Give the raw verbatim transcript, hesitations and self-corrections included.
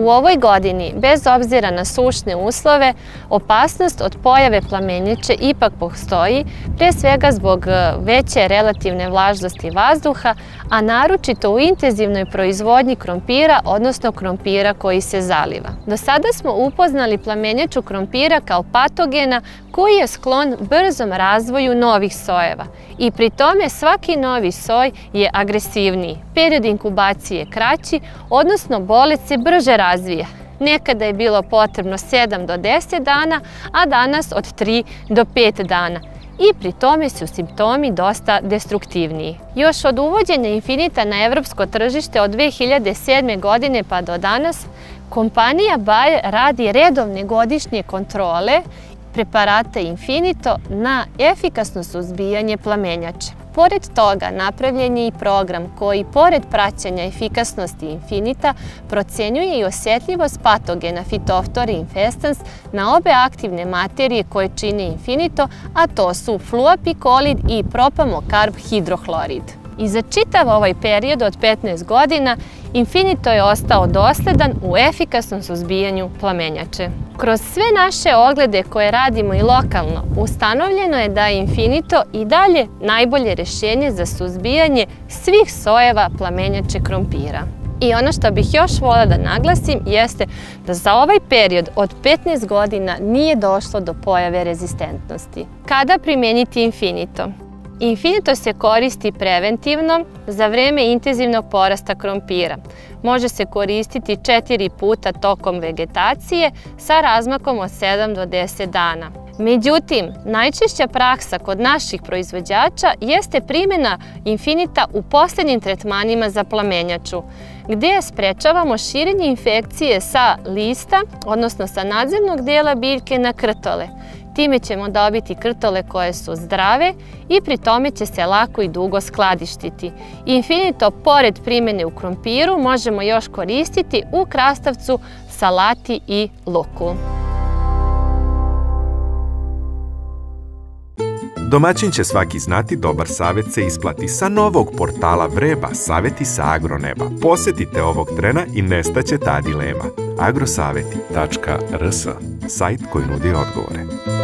U ovoj godini, bez obzira na sušne uslove, opasnost od pojave plamenjače ipak postoji, pre svega zbog veće relativne vlažnosti vazduha, a naročito u intenzivnoj proizvodnji krompira, odnosno krompira koji se zaliva. Do sada smo upoznali plamenjaču krompira kao patogena koji je sklon brzom razvoju novih sojeva i pri tome svaki novi soj je agresivniji, period inkubacije je kraći, odnosno bolest se brže razvija. Nekada je bilo potrebno sedam do deset dana, a danas od tri do pet dana. I pri tome su simptomi dosta destruktivniji. Još od uvođenja Infinita na evropsko tržište od dve hiljade sedme. godine pa do danas, kompanija Bayer radi redovne godišnje kontrole preparata Infinito na efikasno suzbijanje plamenjače. Pored toga, napravljen je i program koji, pored praćenja efikasnosti Infinita, procenjuje i osjetljivost patogena Phytophthora infestans na obe aktivne materije koje čine Infinito, a to su fluapikolid i propamokarb hidrohlorid. I za čitav ovaj period od petnaest godina, Infinito je ostao dosledan u efikasnom suzbijanju plamenjače. Kroz sve naše oglede koje radimo i lokalno, ustanovljeno je da je Infinito i dalje najbolje rješenje za suzbijanje svih sojeva plamenjače krompira. I ono što bih još voljela da naglasim jeste da za ovaj period od petnaest godina nije došlo do pojave rezistentnosti. Kada primijeniti Infinito? Infinito se koristi preventivno za vreme intenzivnog porasta krompira. Može se koristiti četiri puta tokom vegetacije sa razmakom od sedam do deset dana. Međutim, najčešća praksa kod naših proizvođača jeste primjena Infinita u posljednjim tretmanima za plamenjaču, gdje sprečavamo širenje infekcije sa lista, odnosno sa nadzemnog dijela biljke na krtole. Time ćemo dobiti krtole koje su zdrave i pri tome će se lako i dugo skladištiti. Infinito, pored primjene u krompiru, možemo još koristiti u krastavcu, salati i luku. Domaćin će svaki znati, dobar savjet se isplati. Sa novog portala Vreba, savjeti sa agroneba. Posjetite ovog trena i nestaće ta dilema. agrosavjeti tačka r s, sajt koji nudi odgovore.